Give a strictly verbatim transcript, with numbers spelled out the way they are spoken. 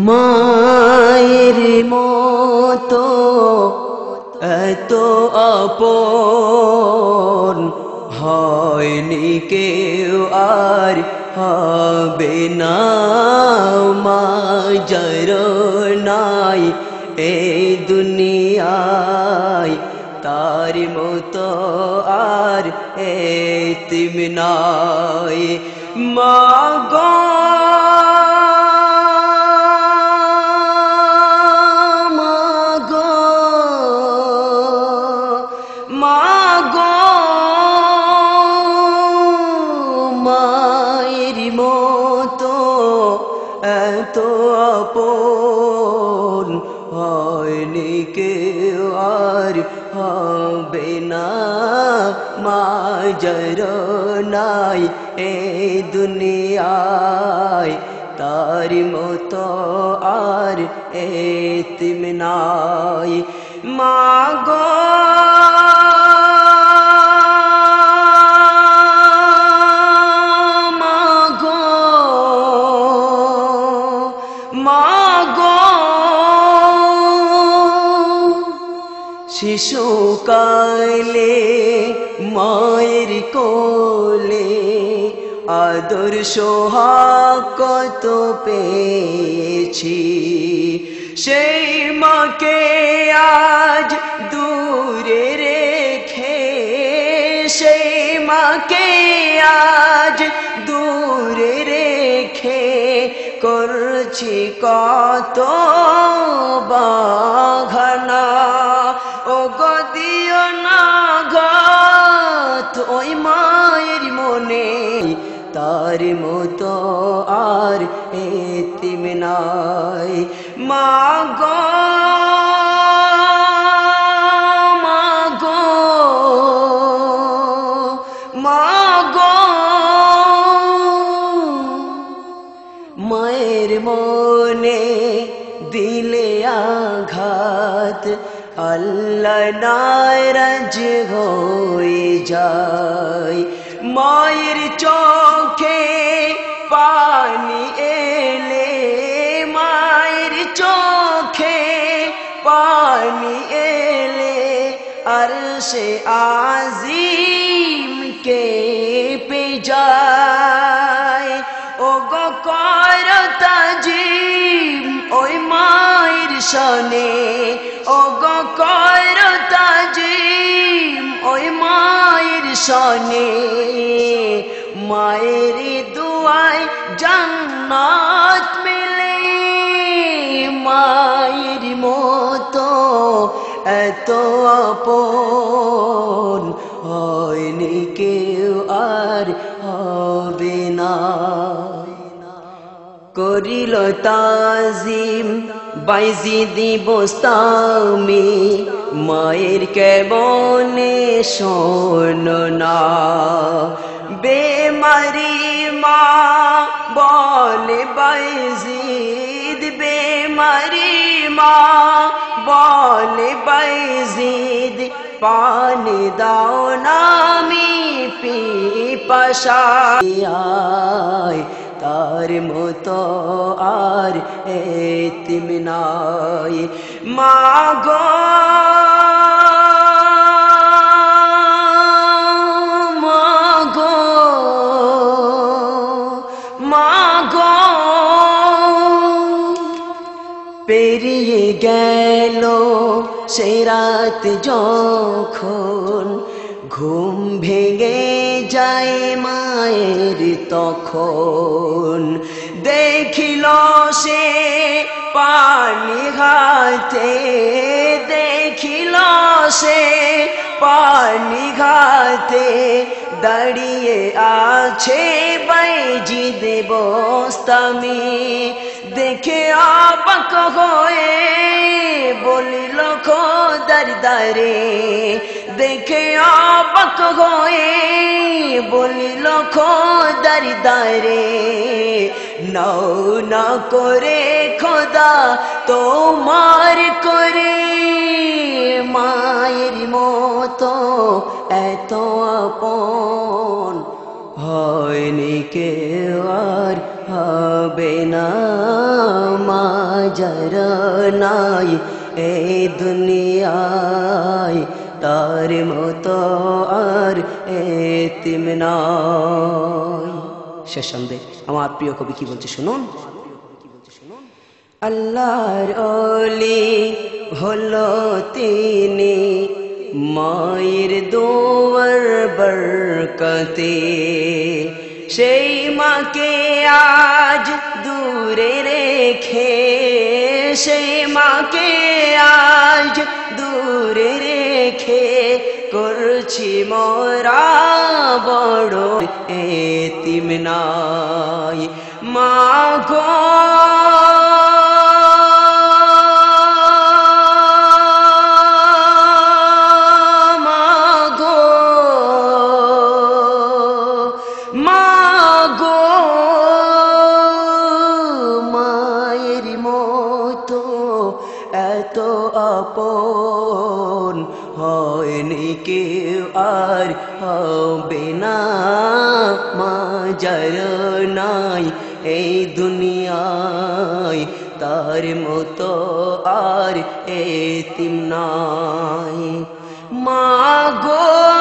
মায়ের মতো এত আপন হয়নি কেউ আর হবে না। মা যার নাই এই দুনিয়ায় তার মতো আর এতিম নাই। মা গো মায়ের মতো এত আপন হয়নি কেউ আর হবে না। মা যার নাই এই দুনিয়ায় তার মতো আর এতিম নাই। মা গো শিশুকালে মায়ের কোলে আদর সোহাগ কত পেয়েছি, সেই মাকে আজ দূরে রেখে, সেই মাকে আজ দূরে রেখে করছি কত বাহানা। ও গো দিও না ঘাত ওই মায়ের মনে, তার মতো আর এতিম নাই। মা গো মা গো মা গো মায়ের মনে দিলে আঘাত আল্লাহ নারাজ হয়ে যায়। মায়ের চোখে পানি এলে, মায়ের চোখে পানি এলে আরশে আজিম কেঁপে যায়। ও গো করো তাজিম ওই মায়ের শানে, ও গো করো তাজিম ওই মায়ের শানে। মায়ের দুয়ায় জান্নাত মেলে, মায়ের মতো এত আপন হয়নি কেউ আর হবে না। করিল তাজিম বাইজিদি বোস্তামি, মায়ের কেমনে শোনো না। বেমারি মা বলে বাইজিদ, বেমারি মা বলে বাইজিদ, পানি দাও না আমি পিপাসায়, তার মতো আর এতিম নাই। মা গো মা গো মা গো পেরিয়ে গেল সে রাত যখন ঘুম ভেঙে যায় মায়ের তখন, দেখিল সে পানি হাতে, দেখিল সে পানি হাতে দাঁড়িয়ে আছে বাইজিদ বোস্তামি। দেখে অবাক হয়ে বলিল খোদার দারে, দেখে অবাক হয়ে বলিল খোদার দারে, নাও না করে খোদা তোমার করে। মায়ের মতো এত আপন হয়নি কেউ আর হবে না। মা যার নাই এই দুনিয়ায় তার মতো আর এতিম নাই। শেষ সন্ধে আমার প্রিয় কবি কি বলছে শুনুন। আল্লাহর ওলি হলো তিনি মায়ের দোয়ার বরকতে, সেই মাকে আজ দূরে রেখে, সেই মাকে আজ দূরে রেখে করছি মোরা বড় এতিম নাই। মা গো এত আপন হয়নি কেউ আর হবে না, মা যার নাই এই দুনিয়ায় তার মতো আর এতিম নাই। মা গো